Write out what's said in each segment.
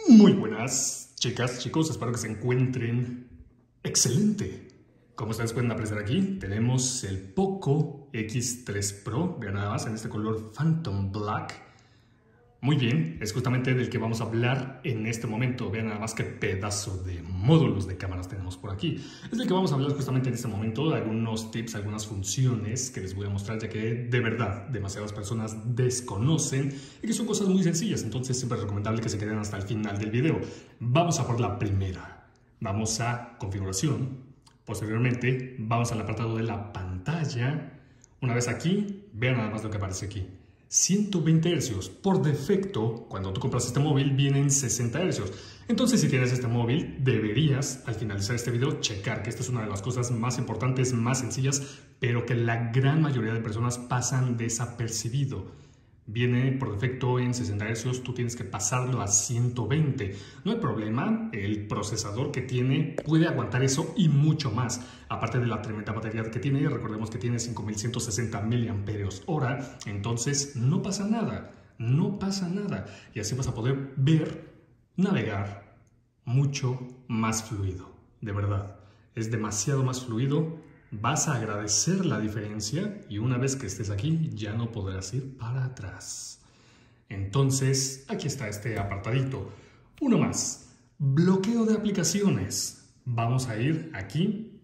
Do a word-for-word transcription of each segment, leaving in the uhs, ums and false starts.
Muy buenas, chicas, chicos, espero que se encuentren excelente. Como ustedes pueden apreciar aquí, tenemos el Poco X tres Pro, vean nada más en este color Phantom Black. Muy bien, es justamente del que vamos a hablar en este momento. Vean nada más qué pedazo de módulos de cámaras tenemos por aquí. Es del que vamos a hablar justamente en este momento, algunos tips, algunas funciones que les voy a mostrar, ya que de verdad demasiadas personas desconocen y que son cosas muy sencillas, entonces siempre es recomendable que se queden hasta el final del video. Vamos a por la primera. Vamos a configuración. Posteriormente vamos al apartado de la pantalla. Una vez aquí, vean nada más lo que aparece aquí. ciento veinte hercios. Por defecto, cuando tú compras este móvil, vienen sesenta hercios. Entonces, si tienes este móvil, deberías, al finalizar este video, checar que esta es una de las cosas más importantes, más sencillas, pero que la gran mayoría de personas pasan desapercibido. Viene por defecto en sesenta hercios, tú tienes que pasarlo a ciento veinte. No hay problema, el procesador que tiene puede aguantar eso y mucho más. Aparte de la tremenda batería que tiene, recordemos que tiene cinco mil ciento sesenta miliamperios hora, entonces no pasa nada, no pasa nada. Y así vas a poder ver, navegar mucho más fluido, de verdad. Es demasiado más fluido. Vas a agradecer la diferencia y una vez que estés aquí ya no podrás ir para atrás. Entonces, aquí está este apartadito. Uno más. Bloqueo de aplicaciones. Vamos a ir aquí.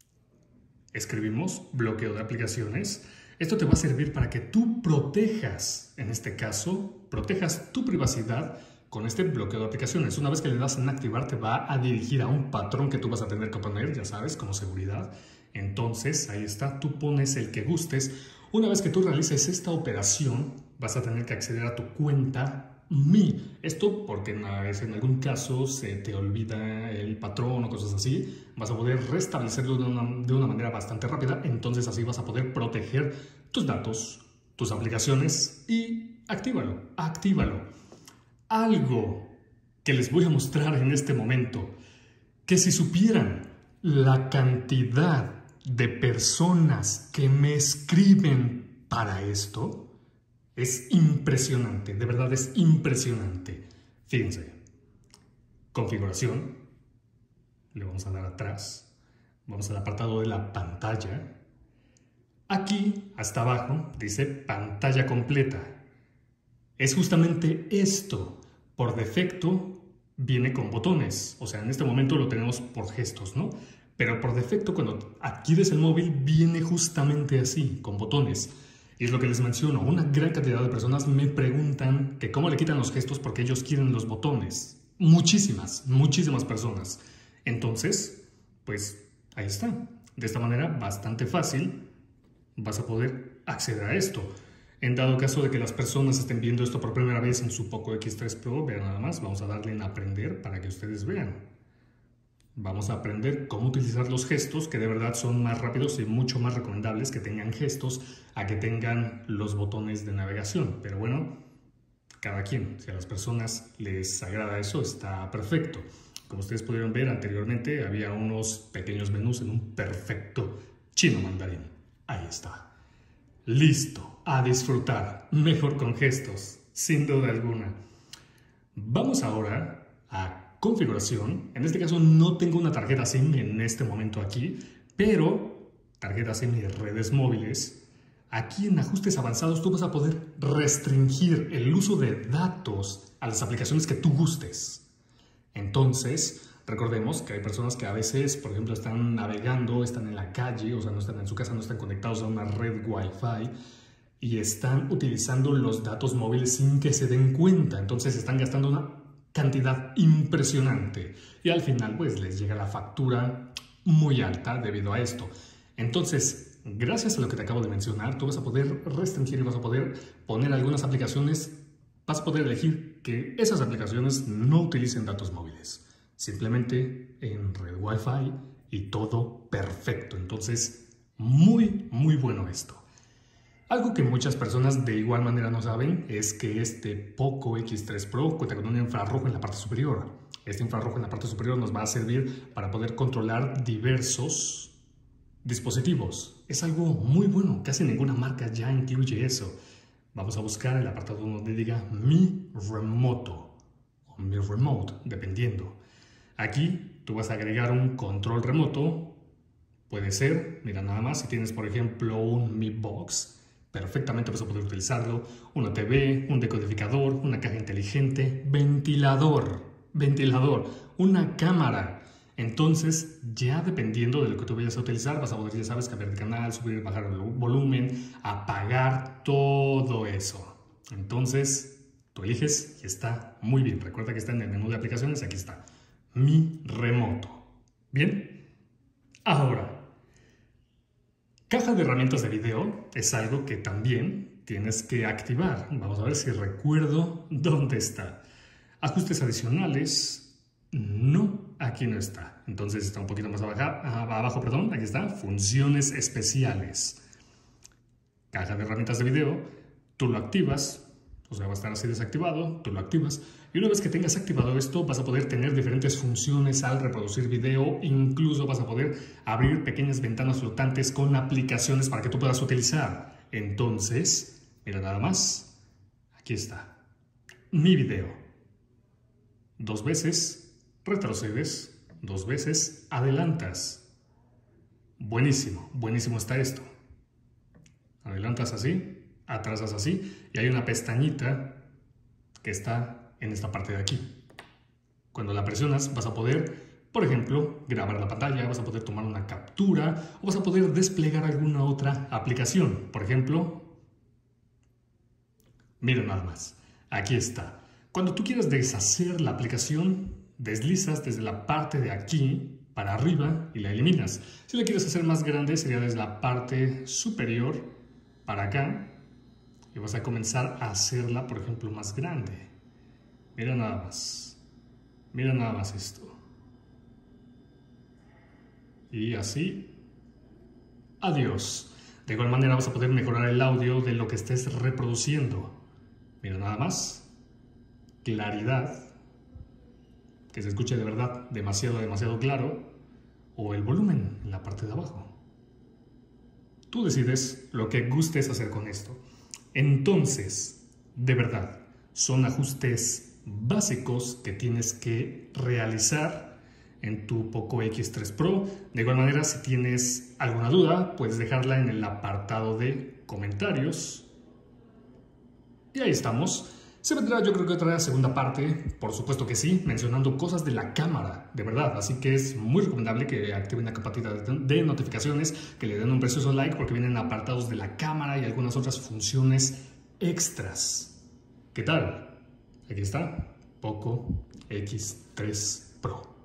Escribimos bloqueo de aplicaciones. Esto te va a servir para que tú protejas, en este caso, protejas tu privacidad con este bloqueo de aplicaciones. Una vez que le das en activar, te va a dirigir a un patrón que tú vas a tener que poner, ya sabes, como seguridad. Entonces, ahí está, tú pones el que gustes. Una vez que tú realices esta operación, vas a tener que acceder a tu cuenta Mi. Esto porque una vez en algún caso se te olvida el patrón o cosas así, vas a poder restablecerlo de una, de una manera bastante rápida. Entonces, así vas a poder proteger tus datos, tus aplicaciones y actívalo, actívalo. Algo que les voy a mostrar en este momento, que si supieran la cantidad de personas que me escriben para esto, es impresionante, de verdad es impresionante. Fíjense, configuración, le vamos a dar atrás, vamos al apartado de la pantalla. Aquí, hasta abajo, dice pantalla completa. Es justamente esto. Por defecto viene con botones, o sea, en este momento lo tenemos por gestos, ¿no? Pero por defecto cuando adquieres el móvil viene justamente así, con botones. Y es lo que les menciono, una gran cantidad de personas me preguntan que cómo le quitan los gestos porque ellos quieren los botones. Muchísimas, muchísimas personas. Entonces, pues ahí está. De esta manera, bastante fácil, vas a poder acceder a esto. En dado caso de que las personas estén viendo esto por primera vez en su Poco X tres Pro, vean nada más, vamos a darle en aprender para que ustedes vean. Vamos a aprender cómo utilizar los gestos, que de verdad son más rápidos y mucho más recomendables que tengan gestos a que tengan los botones de navegación. Pero bueno, cada quien, si a las personas les agrada eso, está perfecto. Como ustedes pudieron ver anteriormente, había unos pequeños menús en un perfecto chino mandarín. Ahí está. Listo, a disfrutar, mejor con gestos, sin duda alguna. Vamos ahora a configuración. En este caso no tengo una tarjeta SIM en este momento aquí, pero tarjeta SIM y redes móviles. Aquí en ajustes avanzados tú vas a poder restringir el uso de datos a las aplicaciones que tú gustes. Entonces, recordemos que hay personas que a veces, por ejemplo, están navegando, están en la calle, o sea, no están en su casa, no están conectados a una red Wi-Fi y están utilizando los datos móviles sin que se den cuenta. Entonces están gastando una cantidad impresionante y al final pues les llega la factura muy alta debido a esto. Entonces, gracias a lo que te acabo de mencionar, tú vas a poder restringir y vas a poder poner algunas aplicaciones, vas a poder elegir que esas aplicaciones no utilicen datos móviles, simplemente en red Wi-Fi y todo perfecto. Entonces, muy, muy bueno esto. Algo que muchas personas de igual manera no saben es que este Poco X tres Pro cuenta con un infrarrojo en la parte superior. Este infrarrojo en la parte superior nos va a servir para poder controlar diversos dispositivos. Es algo muy bueno, casi ninguna marca ya incluye eso. Vamos a buscar el apartado donde diga Mi Remoto. o Mi Remote, dependiendo. Aquí tú vas a agregar un control remoto. Puede ser, mira nada más, si tienes por ejemplo un Mi Box, perfectamente vas a poder utilizarlo. Una T V, un decodificador, una caja inteligente, ventilador, ventilador, una cámara. Entonces, ya dependiendo de lo que tú vayas a utilizar, vas a poder, ya sabes, cambiar de canal, subir, bajar el volumen, apagar todo eso. Entonces, tú eliges y está muy bien. Recuerda que está en el menú de aplicaciones, aquí está, Mi Remoto. ¿Bien? Ahora, caja de herramientas de video es algo que también tienes que activar. Vamos a ver si recuerdo dónde está. Ajustes adicionales. No, aquí no está. Entonces está un poquito más abajo, abajo, perdón, aquí está, funciones especiales. Caja de herramientas de video, tú lo activas, o sea, va a estar así desactivado, tú lo activas. Y una vez que tengas activado esto, vas a poder tener diferentes funciones al reproducir video. Incluso vas a poder abrir pequeñas ventanas flotantes con aplicaciones para que tú puedas utilizar. Entonces, mira nada más, aquí está, mi video. Dos veces retrocedes, dos veces adelantas. Buenísimo, buenísimo está esto. Adelantas así, atrasas así y hay una pestañita que está en esta parte de aquí. Cuando la presionas vas a poder, por ejemplo, grabar la pantalla, vas a poder tomar una captura o vas a poder desplegar alguna otra aplicación. Por ejemplo, mira nada más, aquí está. Cuando tú quieras deshacer la aplicación, deslizas desde la parte de aquí para arriba y la eliminas. Si la quieres hacer más grande, sería desde la parte superior para acá y vas a comenzar a hacerla, por ejemplo, más grande. Mira nada más. Mira nada más esto. Y así, adiós. De igual manera vas a poder mejorar el audio de lo que estés reproduciendo. Mira nada más. Claridad. Que se escuche de verdad demasiado, demasiado claro, o el volumen en la parte de abajo. Tú decides lo que gustes hacer con esto. Entonces, de verdad, son ajustes básicos que tienes que realizar en tu Poco X tres Pro. De igual manera, si tienes alguna duda, puedes dejarla en el apartado de comentarios. Y ahí estamos. Se vendrá, yo creo que otra segunda parte, por supuesto que sí, mencionando cosas de la cámara, de verdad. Así que es muy recomendable que activen la campanita de notificaciones, que le den un precioso like porque vienen apartados de la cámara y algunas otras funciones extras. ¿Qué tal? Aquí está, Poco X tres Pro.